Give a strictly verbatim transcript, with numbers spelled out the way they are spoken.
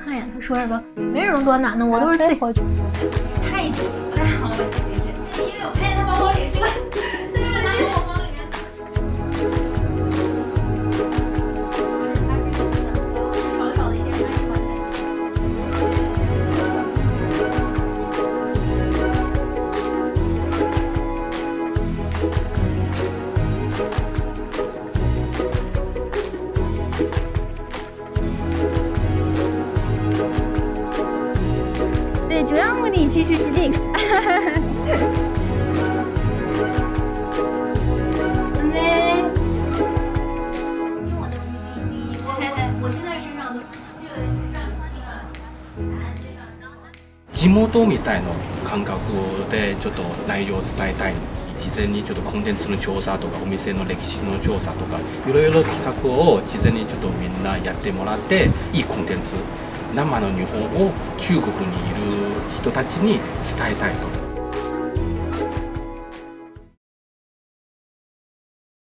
看一眼，他说什么？没什么多难的，我都是自己回去。 太久不太好，我其实因为我看见他包包里这个，这个拿在我包里面。爽爽的一点，还是完全记对，主要目的其实是这个。 我现在身上都这个是上地元みたいな感覚でちょっと内容を伝えたい。事前にちょっとコンテンツの調査とかお店の歴史の調査とかいろいろ企画を事前にちょっとみんなやってもらっていいコンテンツ生の日本を中国にいる人たちに伝えたいと。